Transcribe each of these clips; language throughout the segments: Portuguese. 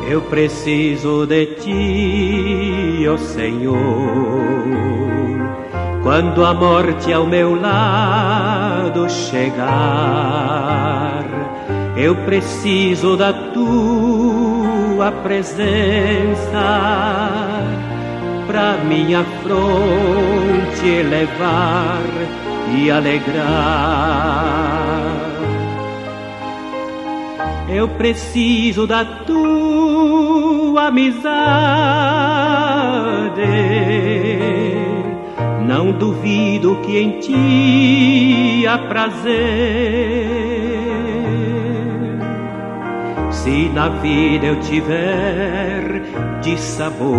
Eu preciso de ti, ó Senhor. Quando a morte ao meu lado chegar, eu preciso da tua presença pra minha fronte elevar e alegrar. Eu preciso da tua amizade, não duvido que em ti há prazer. Se na vida eu tiver dissabores,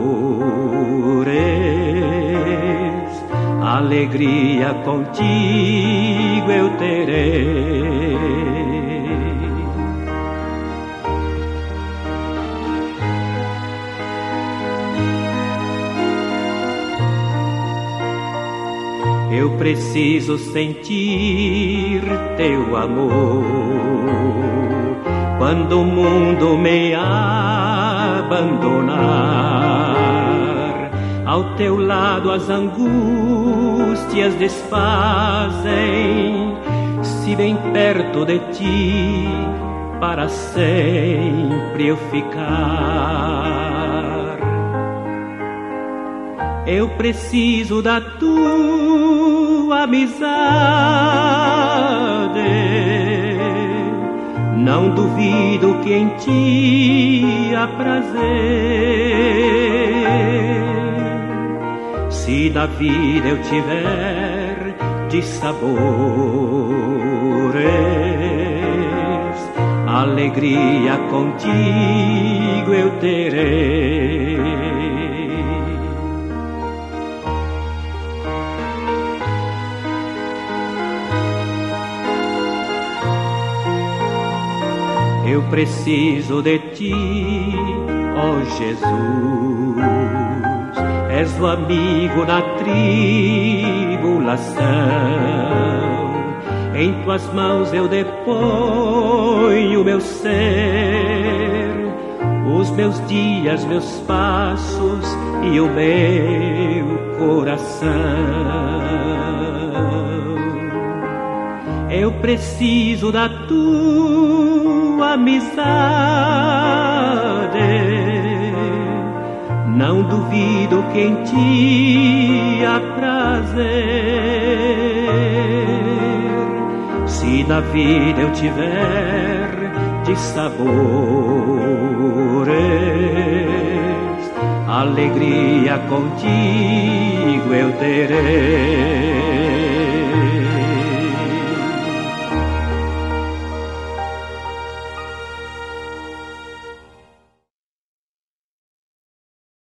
alegria contigo eu terei. Eu preciso sentir teu amor quando o mundo me abandonar. Ao teu lado as angústias desfazem, se bem perto de ti para sempre eu ficar. Eu preciso da tua amizade, não duvido que em ti há prazer. Se na vida eu tiver dissabores, alegria contigo eu terei. Eu preciso de ti, ó Jesus, és o amigo na tribulação. Em tuas mãos eu deponho o meu ser, os meus dias, meus passos e o meu coração. Eu preciso da tua amizade, não duvido que em ti há prazer. Se na vida eu tiver dissabores, alegria contigo eu terei.